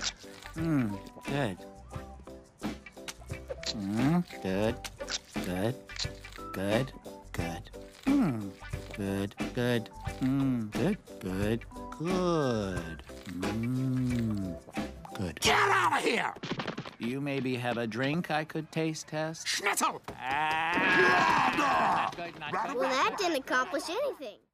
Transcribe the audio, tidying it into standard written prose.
Good. Good. Good. Good. Good. Good. Good. Good. Good. Good. Good. Get out of here! Do you maybe have a drink I could taste test? Schnitzel! Not good, not good. Well, that didn't accomplish anything.